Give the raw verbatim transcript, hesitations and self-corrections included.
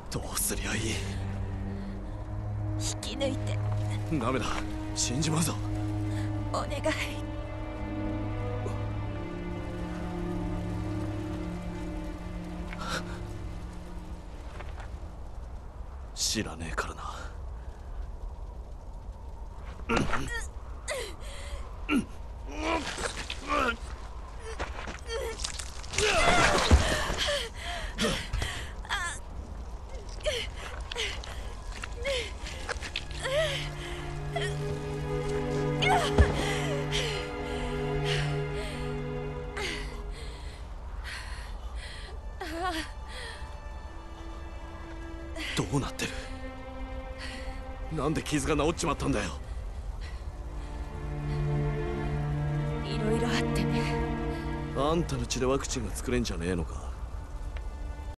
どうすりゃいい。 引き抜いて。 ダメだ、死んじまうぞ。 お願い。 知らねえからな。どうなってる？なんで傷が治っちまったんだよ。 いろいろあってね。 あんたの血でワクチンが作れんじゃねえのか。